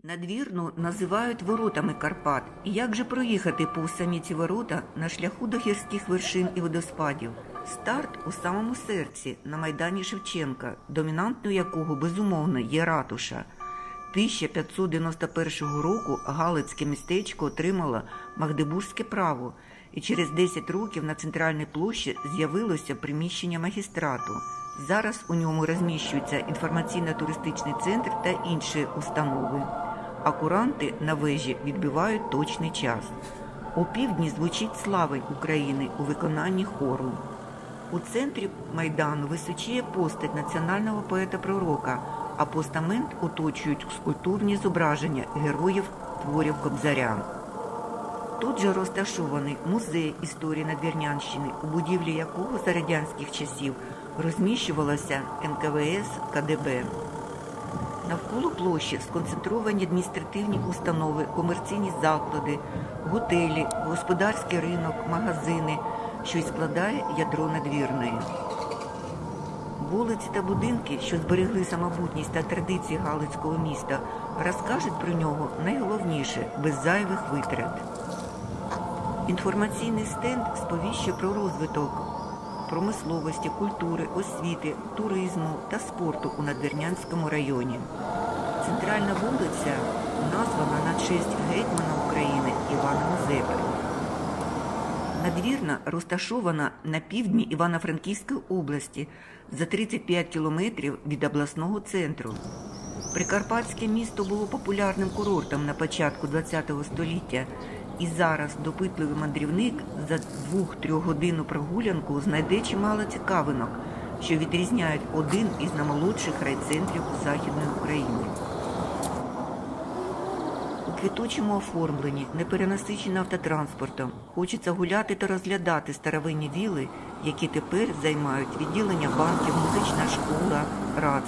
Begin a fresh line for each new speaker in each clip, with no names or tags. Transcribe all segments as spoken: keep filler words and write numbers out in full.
Надвірну називають воротами Карпат. І як же проїхати повз самі ці ворота на шляху до гірських вершин і водоспадів? Старт у самому серці, на Майдані Шевченка, домінантною якого, безумовно, є ратуша. тисяча п'ятсот дев'яносто першого року Галицьке містечко отримало магдебурзьке право, і через десять років на центральній площі з'явилося приміщення магістрату. Зараз у ньому розміщується інформаційно-туристичний центр та інші установи. А куранти на вежі відбивають точний час. О півдні звучить «Слава України» у виконанні хору. У центрі Майдану височіє постать національного поета-пророка, а постамент оточують скульптурні зображення героїв творів Кобзаря. Тут же розташований музей історії Надвірнянщини, у будівлі якого за радянських часів розміщувалося ен ка ве ес ка де бе. Навколо площі сконцентровані адміністративні установи, комерційні заклади, готелі, господарський ринок, магазини, що й складає ядро Надвірної. Вулиці та будинки, що зберегли самобутність та традиції Галицького міста, розкажуть про нього найголовніше, без зайвих витрат. Інформаційний стенд сповіщує про розвиток промисловості, культури, освіти, туризму та спорту у Надвірнянському районі. Центральна вулиця названа на честь гетьмана України Івана Мазепи. Надвірна розташована на півдні Івано-Франківської області за тридцять п'ять кілометрів від обласного центру. Прикарпатське місто було популярним курортом на початку ХХ століття, і зараз допитливий мандрівник за двох-трьохгодинну прогулянку знайде чимало цікавинок, що відрізняють один із наймолодших райцентрів Західної України. У квітучому оформленні, неперенасичені автотранспортом, хочеться гуляти та розглядати старовинні віли, які тепер займають відділення банків, музична школа, РАЦ.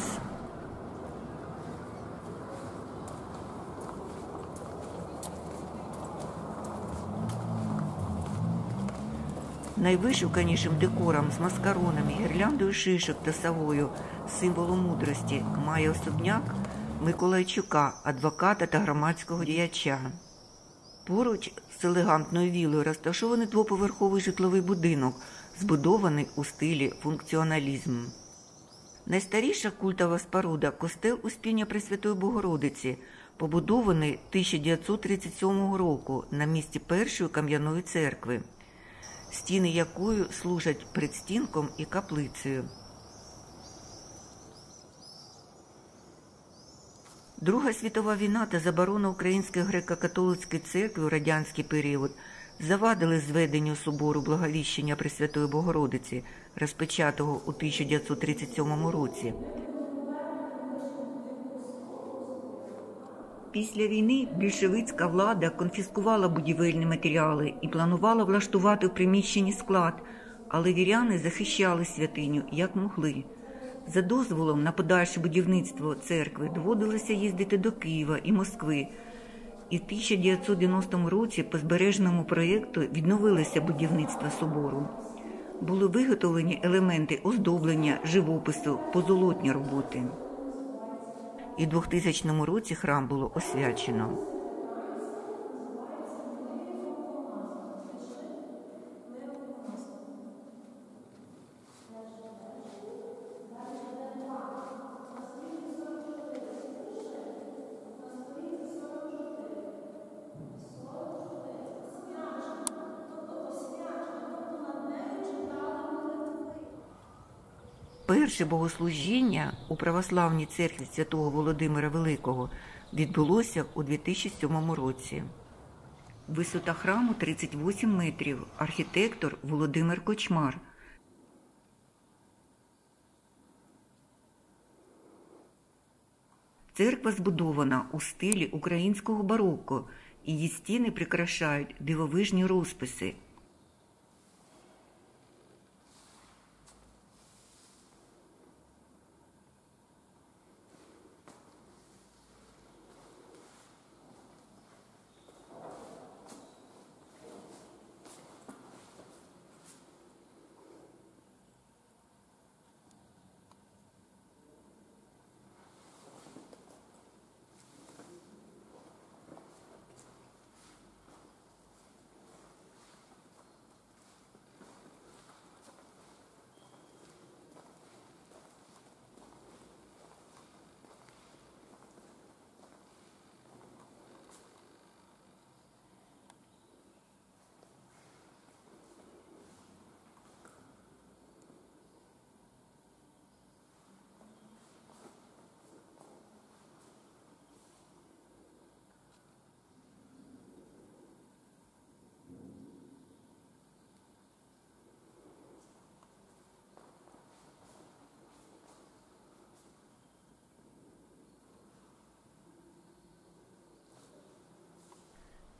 Найвишуканішим декором з маскаронами, гірляндою шишок та совою, символом мудрості, має особняк Миколайчука, адвоката та громадського діяча. Поруч з елегантною вілою розташований двоповерховий житловий будинок, збудований у стилі функціоналізм. Найстаріша культова споруда – костел Успіння Пресвятої Богородиці, побудований тисяча дев'ятсот тридцять сьомого року на місці першої кам'яної церкви, стіни якої служать предстінком і каплицею. Друга світова війна та заборона Української греко-католицької церкви у радянський період завадили зведенню собору Благовіщення Пресвятої Богородиці, розпочатого у тисяча дев'ятсот тридцять сьомому році. Після війни більшовицька влада конфіскувала будівельні матеріали і планувала влаштувати в приміщенні склад, але віряни захищали святиню як могли. За дозволом на подальше будівництво церкви доводилося їздити до Києва і Москви, і в тисяча дев'ятсот дев'яностому році по збереженому проєкту відновилося будівництво собору. Були виготовлені елементи оздоблення, живопису, позолотні роботи. І в двохтисячному році храм було освячено. Перше богослужіння у православній церкві святого Володимира Великого відбулося у дві тисячі сьомому році. Висота храму тридцять вісім метрів, архітектор Володимир Кочмар. Церква збудована у стилі українського бароко, і її стіни прикрашають дивовижні розписи.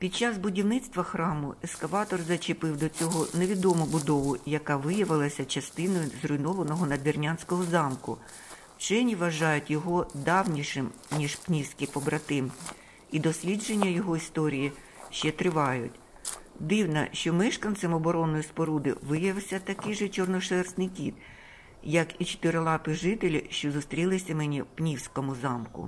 Під час будівництва храму ескаватор зачепив до цього невідому будову, яка виявилася частиною зруйнованого надвірнянського замку. Вчені вважають його давнішим, ніж пнівський побратим, і дослідження його історії ще тривають. Дивно, що мешканцем оборонної споруди виявився такий же чорношерстний кіт, як і чотирилапі жителі, що зустрілися мені в Пнівському замку.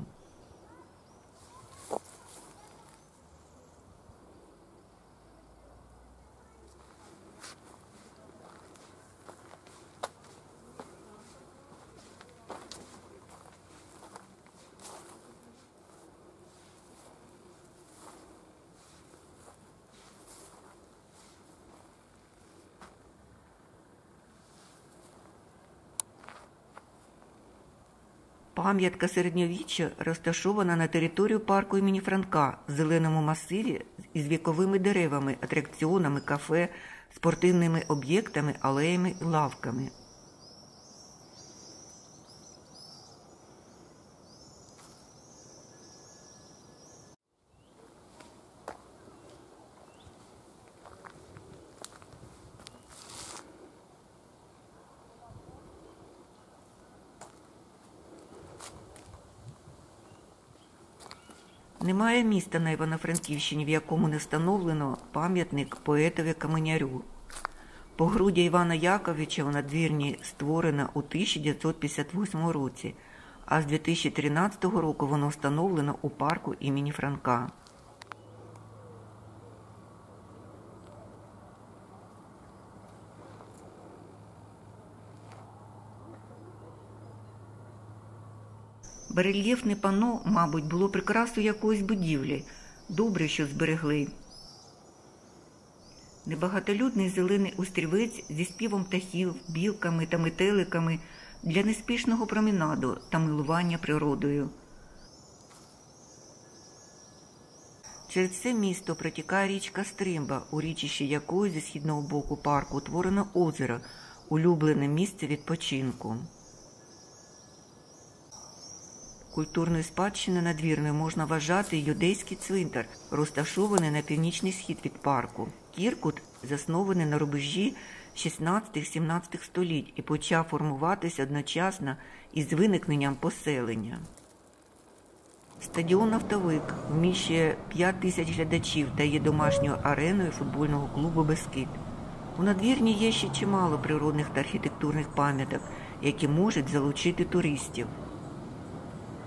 Пам'ятка середньовіччя розташована на території парку імені Франка в зеленому масиві із віковими деревами, атракціонами, кафе, спортивними об'єктами, алеями і лавками. Немає міста на Івано-Франківщині, в якому не встановлено пам'ятник поетові Каменярю. Погруддя Івана Яковича у надвірні створено у тисяча дев'ятсот п'ятдесят восьмому році, а з дві тисячі тринадцятого року воно встановлено у парку імені Франка. Барельєфне панно, мабуть, було прикрасою якоїсь будівлі. Добре, що зберегли. Небагатолюдний зелений острівець зі співом птахів, білками та метеликами для неспішного променаду та милування природою. Через це місто протікає річка Стримба, у річищі якої зі східного боку парку утворено озеро, улюблене місце відпочинку. Культурною спадщиною надвірної можна вважати юдейський цвинтар, розташований на північний схід від парку. Кіркут заснований на рубежі шістнадцятого-сімнадцятого століть і почав формуватися одночасно із виникненням поселення. Стадіон «Нафтовик» вміщує п'ять тисяч глядачів та є домашньою ареною футбольного клубу «Бескид». У надвірні є ще чимало природних та архітектурних пам'яток, які можуть залучити туристів.